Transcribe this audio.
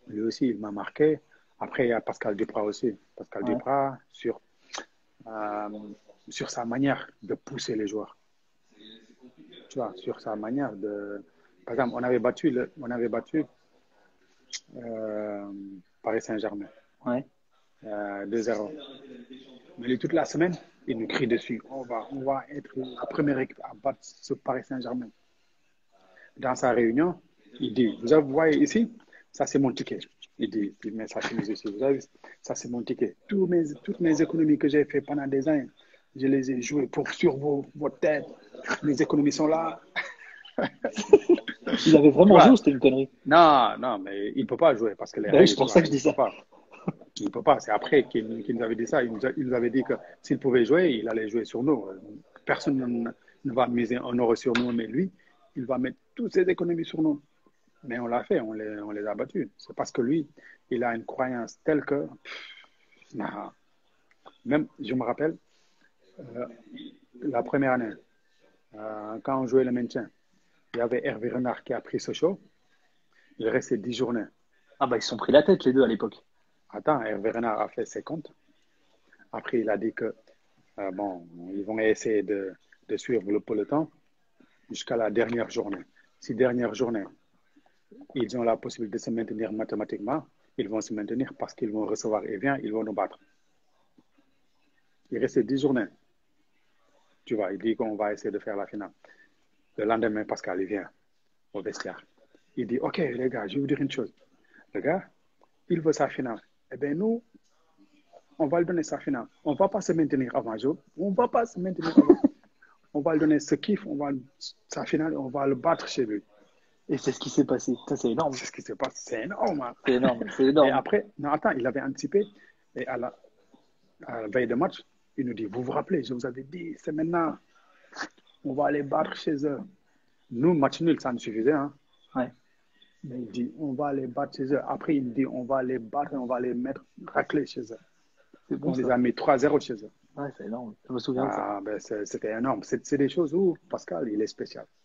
Lui aussi, il m'a marqué. Après, il y a Pascal Duprat aussi. Pascal Ouais. Duprat, euh, sur sa manière de pousser les joueurs. Tu vois, sur sa manière de. Par exemple, on avait battu euh, Paris Saint-Germain Ouais. 2-0. Mais lui, toute la semaine, il nous crie dessus. On va être la première équipe à battre ce Paris Saint-Germain. Dans sa réunion, il dit, vous voyez ici, ça c'est mon ticket. Il met sa chemise ici. Vous avez vu, ça c'est mon ticket. Toutes mes économies que j'ai fait pendant des années, je les ai jouées sur votre tête. Mes économies sont là. Il avait Tu vraiment joué ou vois? c'était une connerie? Non, non, mais il ne peut pas jouer parce que les Bah oui, c'est règles, tu pour ça vois, que je il dis ne peut ça. pas. Il ne peut pas. C'est après qu'il nous avait dit ça. Il nous avait dit que s'il pouvait jouer, il allait jouer sur nous. Personne ne va miser un euro sur nous, mais lui, il va mettre toutes ses économies sur nous. Mais on l'a fait, on les a battus. C'est parce que lui, il a une croyance telle que, nah, même, je me rappelle, euh, la première année, quand on jouait le maintien, il y avait Hervé Renard qui a pris ce show. Il restait 10 journées. Ah bah ils se sont pris la tête les deux à l'époque. Attends, Hervé Renard a fait ses comptes. Après, il a dit que, bon, ils vont essayer de suivre le peloton jusqu'à la dernière journée. Si dernière journée, ils ont la possibilité de se maintenir mathématiquement, ils vont se maintenir parce qu'ils vont recevoir et bien, ils vont nous battre. Il restait 10 journées. Tu vois, il dit qu'on va essayer de faire la finale. Le lendemain, Pascal, il vient au vestiaire. Il dit, OK, les gars, je vais vous dire une chose. Le gars, il veut sa finale. Eh bien, nous, on va lui donner sa finale. On ne va pas se maintenir avant jour. On ne va pas se maintenir avant. On va lui donner ce kiff, sa finale, et on va le battre chez lui. Et c'est ce qui s'est passé. Ça c'est énorme. C'est ce qui se passe. C'est énorme. Hein. C'est énorme. C'est Et énorme. après, non, attends, il avait anticipé. Et à la veille de match, il nous dit, vous vous rappelez, je vous avais dit, c'est maintenant, on va aller battre chez eux. Nous, match nul, ça nous suffisait. Hein. Ouais. Mais il dit, on va les battre chez eux. Après, il dit, on va les battre et on va les mettre raclés chez eux. C'est bon On les ça. a mis 3-0 chez eux. Ouais, c'est énorme. Je me souviens de ça. Ah, ben c'était énorme. C'est des choses où Pascal, il est spécial.